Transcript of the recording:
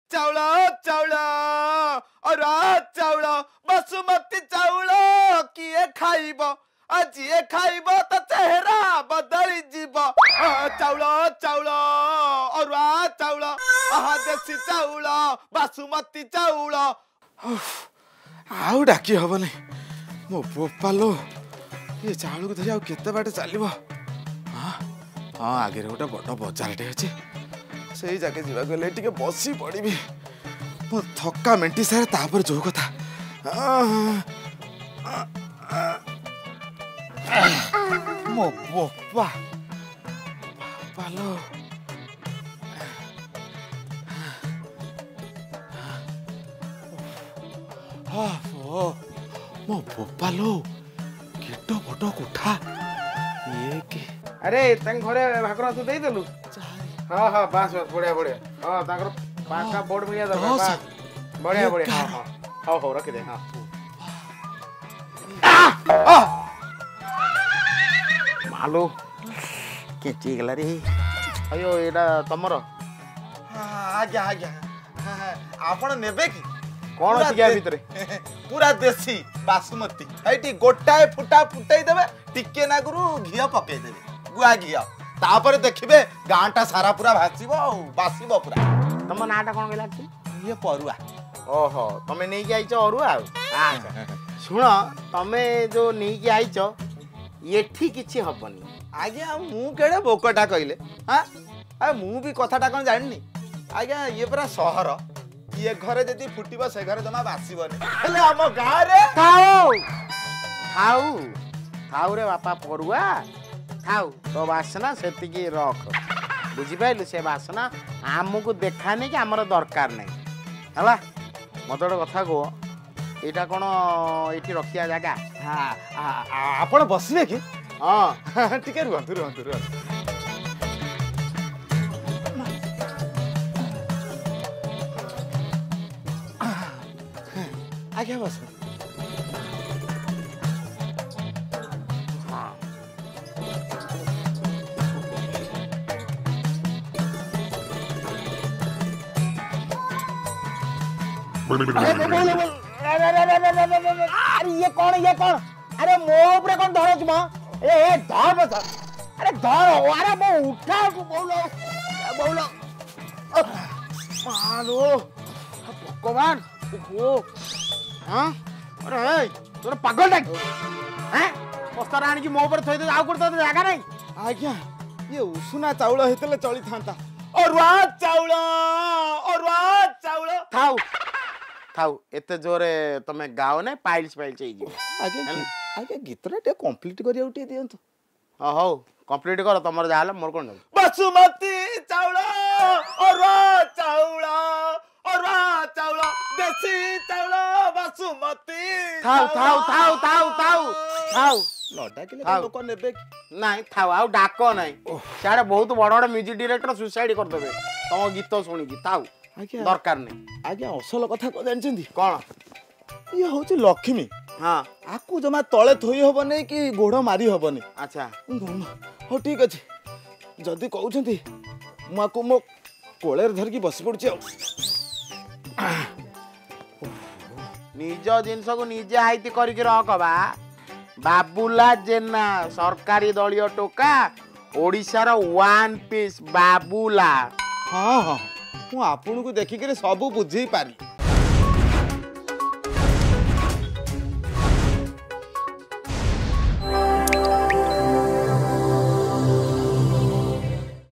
चाउल चाउल अरुआ चाउल बासुमती चाउल किए खाइब आज खाइब तो चेहरा बदली जीव चाउल चाउल अरुआ चाउल देसी चाउल बासुमती चाउल आउ डाकी हबनी मो बोपालो ये चाउल को धरी केते बाटे चलो हाँ हाँ आगे गोटे बड़ बजारटे अच्छे से जाके जीवा गले टिके बसी पड़ी मो थका मेंटी सारे तापर जो कथा मो बोपा बापालो मो बोपालो केटो बड़ कोठा ये के अरे तंग घरे भाकर तू दे देलु हाँ हाँ बस बस बढ़िया बढ़िया हाँ ताकर पांचटा बोर्ड मिलिया दरकार बढ़िया बढ़िया हाँ हाँ हाँ हो रख दे हाँ मालो केची गला रे अयो एडा तमरो आज्ञा आज्ञा आपण नेबे की कौन अछि के भीतर पूरा देसी बासुमती एटी गोटाए फुटा फुटाई देबे टिके नागुरु घिया पकई देबे गुआ घिया तापर देखिबे गांटा सारा पूरा भासीबो बासीबो पूरा तम नाटा कोन गेला ये परुआ ओहो तमे नै के आइछ अरुआ अच्छा सुन तमे जो नै के आइछ एठी किछि हबनी आज्ञा मु केडे बोकटा कइले हां आ मु भी कथाटा कोन जानिनी आज्ञा ये पूरा शहर ये घरे जदी फुटिबो से घरे जमा बासीबोनी हेले हम गां रे खाओ खाऊ खाऊ रे बापा परुआ खाऊ तो बासना सेति की रख बुझी पाइलु से बासना आमको देखाने कि हमर दरकार नै हला मत गोटे कथा को एटा कोन एठी रखिया जागा हां आपण बसिबे की हां टिके रुहंतु रुहंतु रुहंतु आज्ञा बस अरे ये कौन अरे मो ऊपर कौन धरछ म ए धर बस अरे धर अरे मो उठा बोलो बोलो मालो भगवान ओ हां अरे तोर पागल डाक हैं पस्तार आनी की मो ऊपर थई दे आउ करता जागा नहीं आज्ञा ये उषुना चाउल हेतले चली थांता अरुआ चाउल थाउ थाउ एते जोरे तमे गाओ ने पाइल्स चई जी आज्ञा आज्ञा गीतरा टे कंप्लीट करिया उठी दियंतो हां हो कंप्लीट कर तमर जाहला मोर कोन बासुमती चाउल अरुआ चाउल देसी चाउल बासुमती थाउ लडा के लोक नेबे नहीं थाउ आउ डाको नहीं साडे बहुत बड़ बड़ म्यूजिक डायरेक्टर सुसाइड कर देबे तम गीत सुनी की ताऊ आज्ञा दरकार नहीं आज्ञा असल कथा को जानचंदी कौन ये होची लक्ष्मी हां आकु जमा तळे थोई हबने कि गोड़ मारी हबने अच्छा हो ठीक अछि जदी कहउछंती मु आकु मो कोळेर धर की बस पड़छ निज जिनस को निजे हाइती करिक रखबा बाबूला जेना सरकारी दलियो टोका ओडिसा रो वन पीस बाबूला हां हां मु आपन को देखि के सब बुझी पारी